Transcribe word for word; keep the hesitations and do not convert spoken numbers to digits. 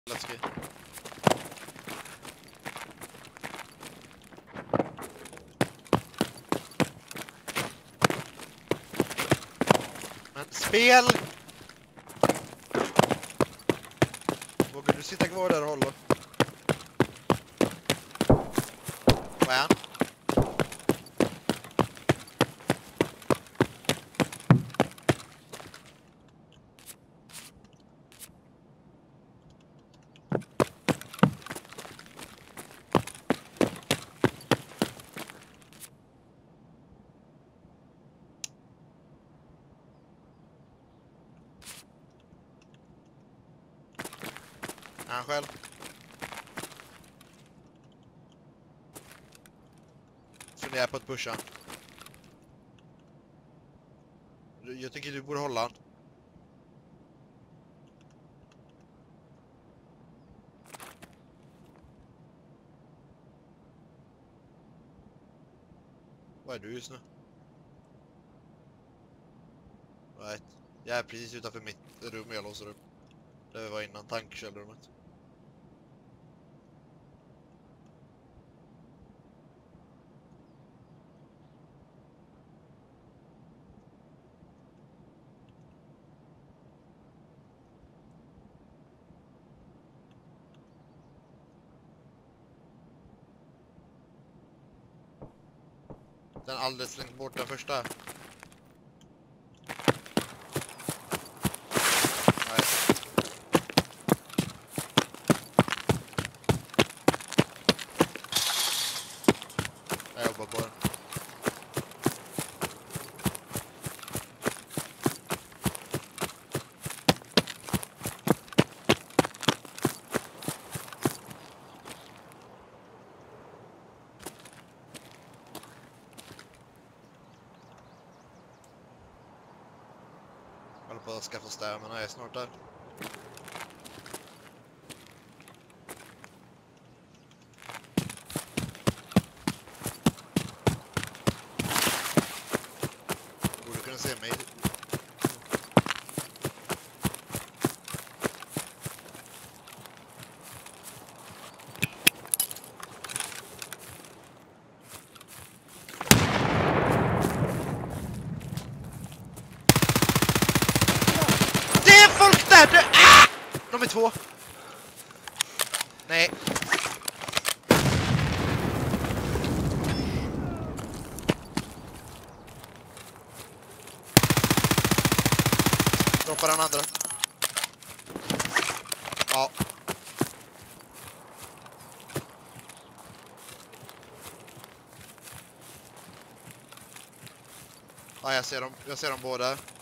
Let's go. Men spel! Vågar du sitta kvar där och hålla? Vad är han? Är han själv? Funderar på att pusha. Jag tycker du borde hålla han. Vad är du just nu? Right. Jag är precis utanför mitt rum jag låser upp. Där vi var innan, tankkällrummet. Den alldeles längst bort, den första. Nej. Jag jobbar på den. Jag håller på att skaffa stäv, men jag är snart där. Du borde kunna se mig. Där! Ah! Nummer två. Nej. Droppar den andra. Ja. Ja, jag ser dem. Jag ser dem båda.